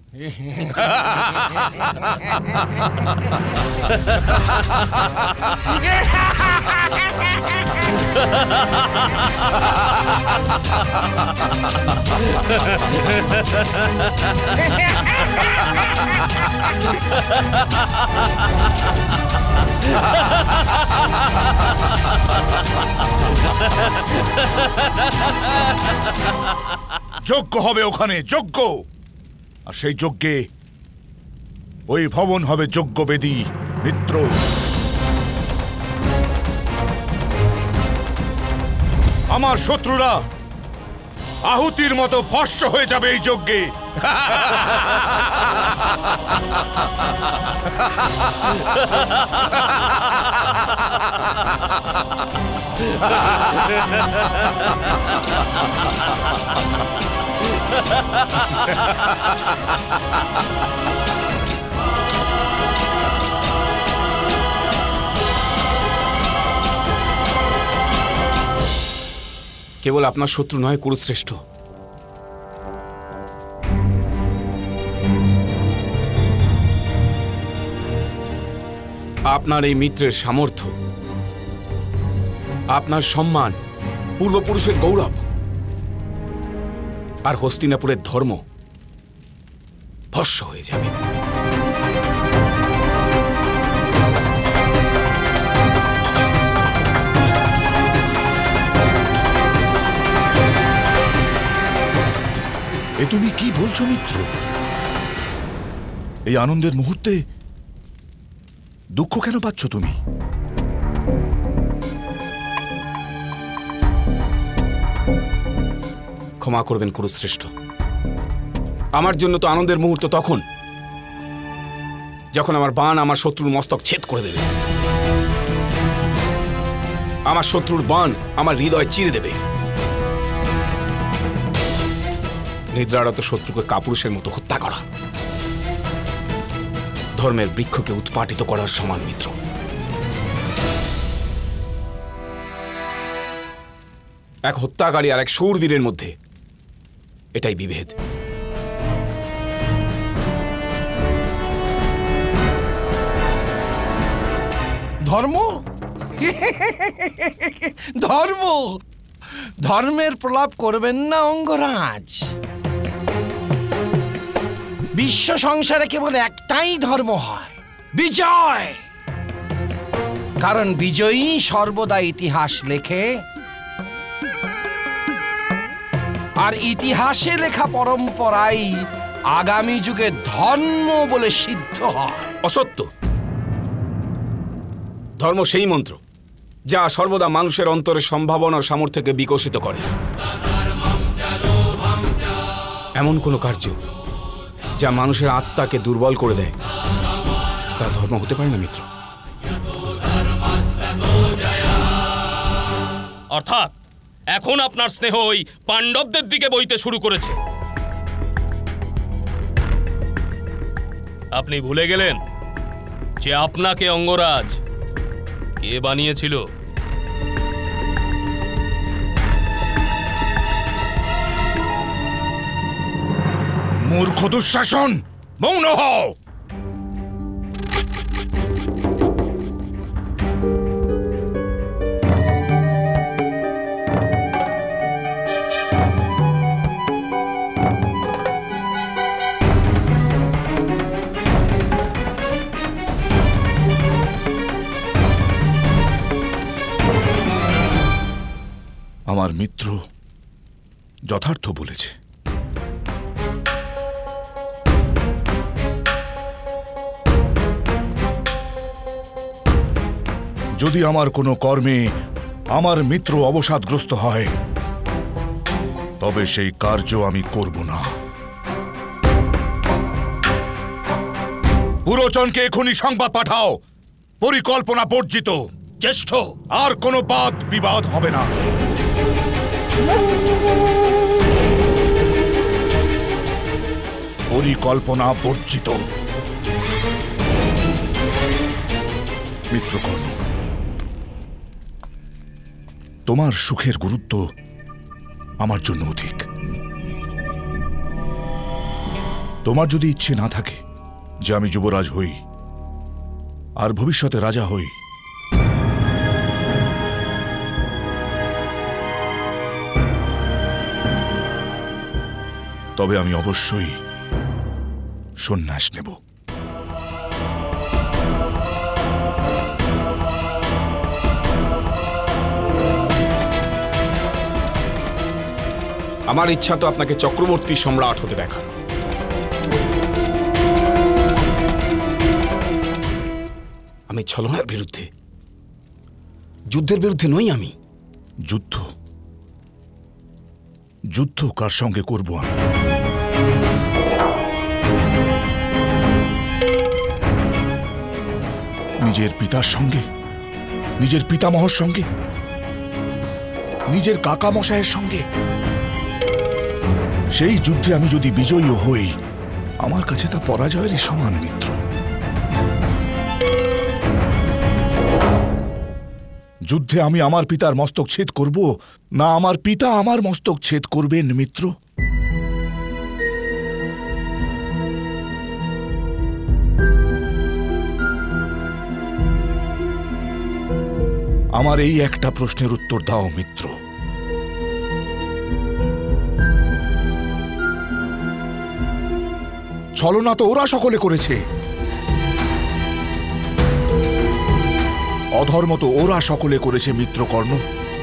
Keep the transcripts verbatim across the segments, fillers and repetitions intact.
যজ্ঞ হবে ওখানে, যজ্ঞ। আর সেই যজ্ঞে ওই ভবন হবে যজ্ঞবেদী। মিত্র, আমার শত্রুরা আহুতির মতো ভস্ম হয়ে যাবে এই যজ্ঞে। কেবল আপনার শত্রু নয় কুরুশ্রেষ্ঠ, আপনার এই মিত্রের সামর্থ্য, আপনার সম্মান, পূর্বপুরুষের গৌরব আর হস্তিনাপুরের ধর্ম ভস্ম হয়ে যাবে। এ তুমি কি বলছো মিত্র? এই আনন্দের মুহূর্তে দুঃখ কেন পাচ্ছ তুমি? ক্ষমা করবেন কুরুশ্রেষ্ঠ, আমার জন্য তো আনন্দের মুহূর্ত তখন যখন আমার বাণ আমার শত্রুর মস্তক ছেদ করে দেবে, আমার শত্রুর বাণ আমার হৃদয় চিরে দেবে। নিদ্রারত শত্রুকে কাপুরুষের মতো হত্যা করা ধর্মের বৃক্ষকে উৎপাটিত করার সমান মিত্র। এক হত্যাকারী আর এক শূরবীরের মধ্যে এটাই বিভেদ। ধর্ম ধর্ম ধর্মের প্রলাপ করবেন না অঙ্গরাজ। বিশ্ব সংসারে কেবল একটাই ধর্ম হয়, বিজয়। কারণ বিজয়ী সর্বদা ইতিহাস লেখে, আর ইতিহাসে লেখা পরম্পরাই আগামী যুগে ধর্ম বলে সিদ্ধ হয়। অসত্য। ধর্ম সেই মন্ত্র যা সর্বদা মানুষের অন্তরের সম্ভাবনা ও সামর্থ্যকে বিকশিত করে। এমন কোনো কার্য যা মানুষের আত্মাকে দুর্বল করে দেয় তা ধর্ম হতে পারে না মিত্র। অর্থাৎ এখন আপনার স্নেহ ওই পাণ্ডবদের দিকে বইতে শুরু করেছে। আপনি ভুলে গেলেন যে আপনাকে অঙ্গরাজ কে বানিয়েছিল? মূর্খ দুঃশাসন, মৌন হও। আমার মিত্র যথার্থ বলেছে। যদি আমার কোনো কর্মে আমার মিত্র অবসাদগ্রস্ত হয় তবে সেই কার্য আমি করব না। পুরোচনকে এখনই সংবাদ পাঠাও, পরিকল্পনা বর্জিত। জ্যেষ্ঠ, আর কোনো বাদ বিবাদ হবে না। পরিকল্পনা বর্জিত। মিত্রকর্ণ, তোমার সুখের গুরুত্ব আমার জন্য অধিক। তোমার যদি ইচ্ছে না থাকে যে আমি যুবরাজ হই আর ভবিষ্যতে রাজা হই, তবে আমি অবশ্যই সন্ন্যাস নেব। আমার ইচ্ছা তো আপনাকে চক্রবর্তী সম্রাট হতে দেখা। আমি ছলনার বিরুদ্ধে, যুদ্ধের বিরুদ্ধে নই আমি। যুদ্ধ? যুদ্ধ কার সঙ্গে করব আমি? নিজের পিতার সঙ্গে, নিজের পিতামহর সঙ্গে, নিজের কাকা মশাইয়ের সঙ্গে? সেই যুদ্ধে আমি যদি বিজয়ী হই, আমার কাছে তা পরাজয়েরই সমান মিত্র। যুদ্ধে আমি আমার পিতার মস্তক ছেদ করব, না আমার পিতা আমার মস্তক ছেদ করবেন মিত্র? আমার এই একটা প্রশ্নের উত্তর দাও মিত্র। ছলনা তো ওরা সকলে করেছে, অধর্ম তো ওরা সকলে করেছে মিত্র কর্ণ।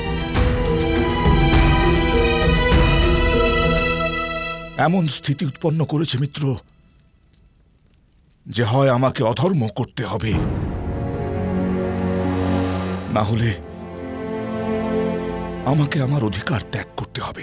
এমন স্থিতি উৎপন্ন করেছে মিত্র যে হয় আমাকে অধর্ম করতে হবে, না হলে আমাকে আমার অধিকার ত্যাগ করতে হবে।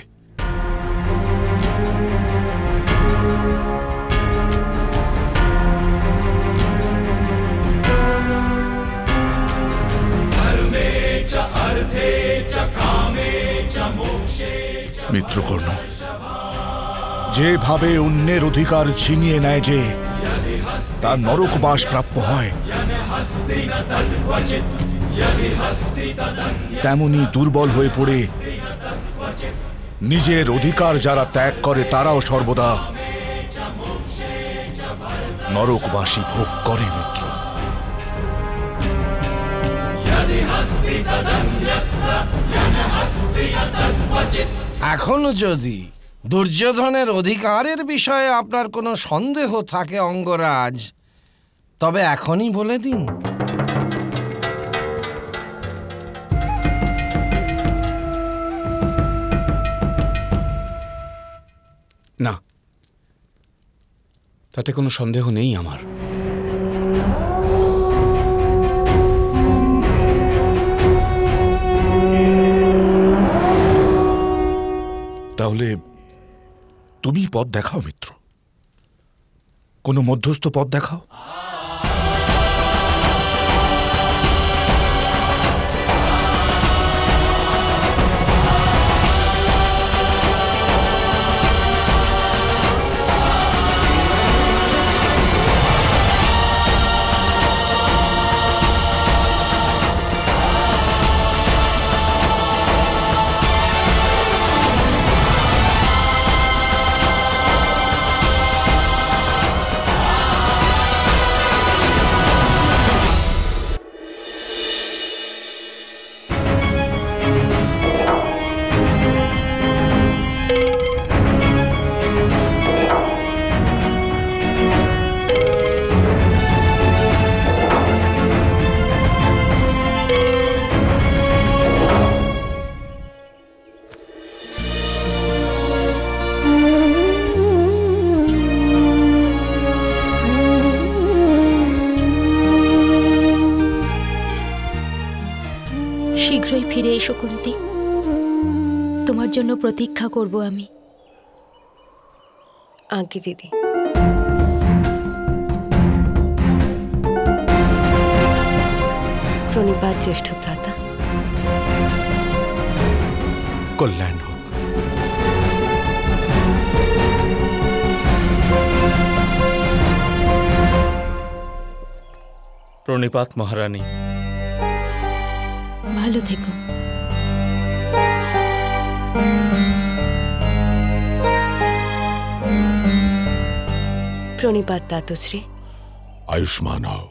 মিত্রকর্ণ, যেভাবে অন্যের অধিকার ছিনিয়ে নেয় যে তার নরকবাস প্রাপ্য হয়, তেমনি দুর্বল হয়ে পড়ে নিজের অধিকার যারা ত্যাগ করে তারাও সর্বদা নরকবাসী ভোগ করে মিত্র। এখনো যদি দুর্যোধনের অধিকারের বিষয়ে আপনার কোনো সন্দেহ থাকে অঙ্গরাজ, তবে এখনই বলে দিন। না, তাতে কোনো সন্দেহ নেই আমার। তাহলে তুমি পথ দেখাও মিত্র, কোনো মধ্যস্থ পথ দেখাও। শীঘ্রই ফিরে এসো কুন্তি, তোমার জন্য প্রতীক্ষা করব আমি। আজ্ঞে দিদি। প্রণিপাত জ্যেষ্ঠ ভ্রাতা। কল্যাণ হোক। প্রণিপাত মহারানী। ভালো থেকো। প্রণিপাত তাতশ্রী। আয়ুষ্মান হও।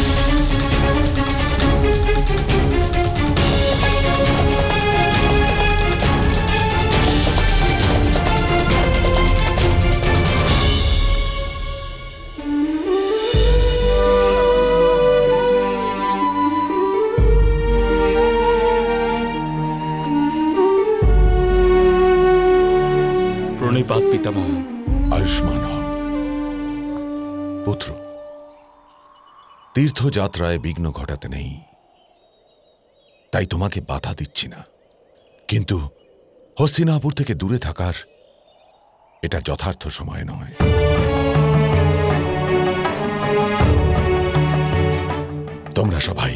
প্রণিপাত পিতামহ। আয়ুষ্মান হও। পুত্র, তীর্থযাত্রায় বিঘ্ন ঘটাতে নেই, তাই তোমাকে বাধা দিচ্ছি না, কিন্তু হস্তিনাপুর থেকে দূরে থাকার এটা যথার্থ সময় নয়। তোমরা সবাই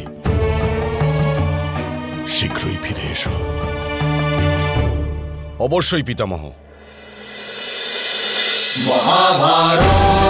শীঘ্রই ফিরে এসো। অবশ্যই পিতামহ। মহাভারত।